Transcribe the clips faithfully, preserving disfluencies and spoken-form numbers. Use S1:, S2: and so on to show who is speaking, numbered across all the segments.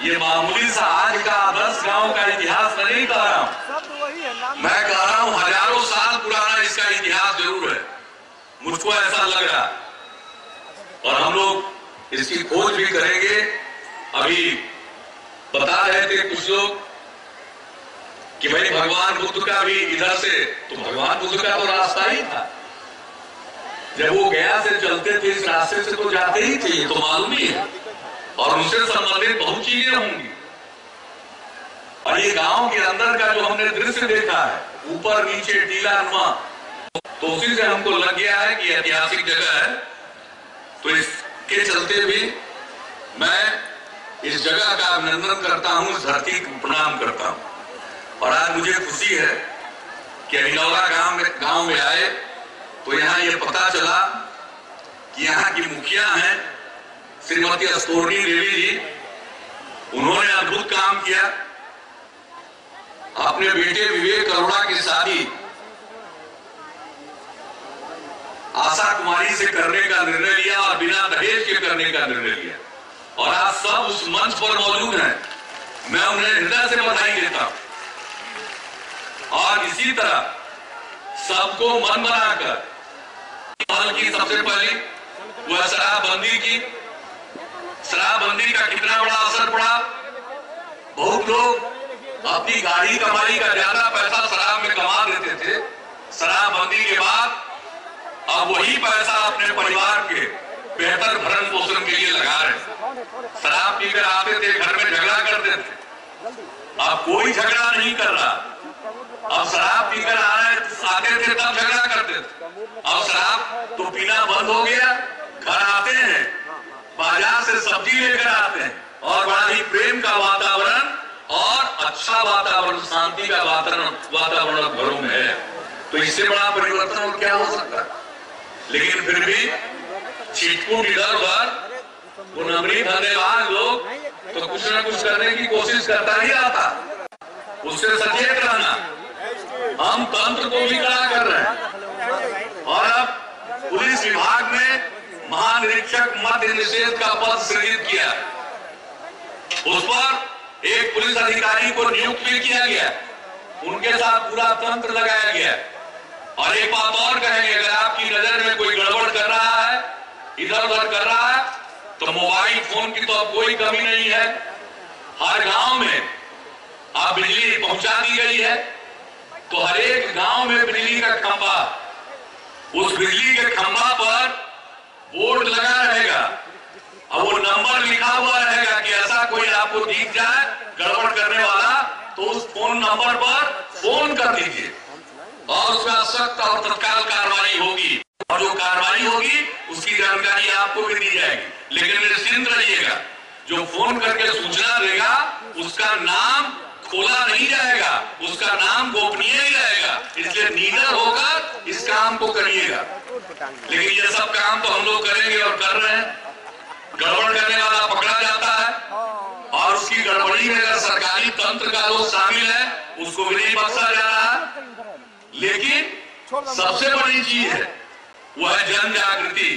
S1: ये मामूली सा आज का दस गांव का इतिहास नहीं कह रहा हूं, मैं कह रहा हूं हजारों साल पुराना इसका इतिहास जरूर है, मुझको ऐसा लग रहा। और हम लोग इसकी खोज भी करेंगे। अभी बता रहे थे कुछ लोग कि भाई भगवान बुद्ध का भी इधर से, तो भगवान बुद्ध का तो रास्ता ही था, जब वो गया से चलते थे इस रास्ते से तो जाते ही थे, तो मालूम ही है। और उनसे संबंधित बहुत चीजें होंगी। और ये गांव के अंदर का जो हमने दृश्य देखा है, ऊपर नीचे टीला नुमा, तो उसी से हमको लग गया है कि ऐतिहासिक जगह है। तो इसके चलते भी मैं इस जगह का अभिनंदन करता हूं, इस धरती को प्रणाम करता हूं। और आज मुझे खुशी है कि अभिनौरा गांव में गांव में आए तो यहाँ ये पता चला कि यहाँ की मुखिया हैं श्रीमती अस्तोरनी देवी जी। उन्होंने अद्भुत काम किया, अपने बेटे विवेक अरोड़ा की शादी आशा कुमारी से करने का निर्णय लिया और बिना दहेज के करने का निर्णय लिया। और आज सब उस मंच पर मौजूद हैं, मैं उन्हें हृदय से बधाई देता हूं। और इसी तरह सबको मन बनाकर की सबसे पहले वह शराबबंदी की, शराबबंदी का कितना बड़ा असर पड़ा। बहुत लोग अपनी गाड़ी कमाई का ज्यादा पैसा शराब में कमा देते थे, शराबबंदी के बाद अब वही पैसा अपने परिवार के बेहतर भरण पोषण के लिए लगा रहे। शराब पीकर आते थे, घर में झगड़ा करते थे, अब कोई झगड़ा नहीं कर रहा। अब शराब पीकर आ रहे आते थे तब झगड़ा करते थे, अब शराब तो पीना बंद हो गया। घर आते हैं, बाजार से सब्जी लेकर आते हैं और बड़ा ही प्रेम का वातावरण और अच्छा वातावरण, शांति का वातावरण वातावरण घरों में है। तो इससे बड़ा परिवर्तन और क्या हो सकता है। लेकिन फिर भी छिटपुट इधर उधर वो नमरी धन्यवाद लोग तो कुछ न कुछ करने की कोशिश करता ही आता, उससे सचेत रहना। हम तंत्र को भी खड़ा कर रहे हैं। और अब पुलिस विभाग ने महानिरीक्षक मद्य निषेध का पद सृजित किया, उस पर एक पुलिस अधिकारी को नियुक्त भी किया गया, उनके साथ पूरा तंत्र लगाया गया। और एक बात और कहेंगे, अगर आपकी नजर में कोई गड़बड़ कर रहा है, इधर उधर कर रहा है, तो मोबाइल फोन की तो अब कोई कमी नहीं है। हर गांव में अब बिजली पहुंचा दी गई है, तो हर एक गांव में बिजली का खंभा, उस बिजली के खंभा पर बोर्ड लगा रहेगा और वो नंबर लिखा हुआ रहेगा कि ऐसा कोई आपको दिख जाए गड़बड़ करने वाला तो उस फोन नंबर पर फोन कर दीजिए और उसका सख्त और तत्काल कार्रवाई होगी। और जो कार्रवाई होगी उसकी जानकारी आपको भी दी जाएगी। लेकिन निश्चिंत रहिएगा, जो फोन करके सूचना देगा उसका नाम खोला नहीं जाएगा, उसका नाम गोपनीय ही रहेगा। इसलिए निडर होकर इस काम को करिएगा। लेकिन ये सब काम तो हम लोग करेंगे और कर रहे हैं। गड़बड़ करने वाला पकड़ा जाता है और उसकी गड़बड़ी में अगर सरकारी तंत्र का लोग शामिल है उसको भी नहीं बख्शा जा रहा है। लेकिन सबसे बड़ी चीज है वह है जन जागृति।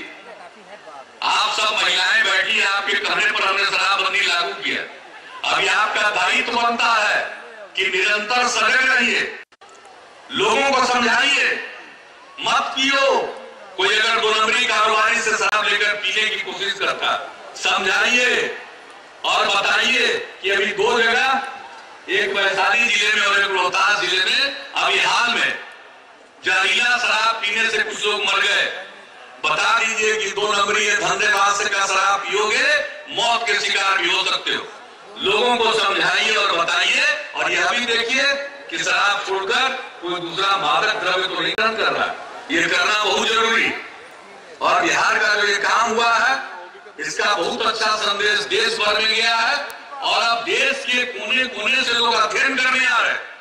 S1: आप सब महिलाएं बैठी, आपके कहने पर हमने शराबबंदी लागू किया। अभी आपका दायित्व बनता है कि निरंतर सजग रहिए, लोगों को समझाइए, मत पियो। कोई अगर दो नंबरी कारोबारी से शराब लेकर पीने की कोशिश करता, समझाइए और बताइए कि अभी दो जगह, एक वैशाली जिले में और एक रोहतास जिले में अभी हाल में जहरीला शराब पीने से कुछ लोग मर गए। बता दीजिए कि दो नंबरी धंधेबाज से का शराब पियोगे मौत के शिकार भी हो सकते हो। लोगों को समझाइए और बताइए। और यह भी देखिए कि शराब छोड़कर कोई दूसरा मादक द्रव्य तो नहीं कर रहा, ये करना बहुत जरूरी। और बिहार का जो ये काम हुआ है इसका बहुत अच्छा संदेश देश भर में गया है और अब देश के कोने कोने से लोग अध्ययन करने आ रहे हैं।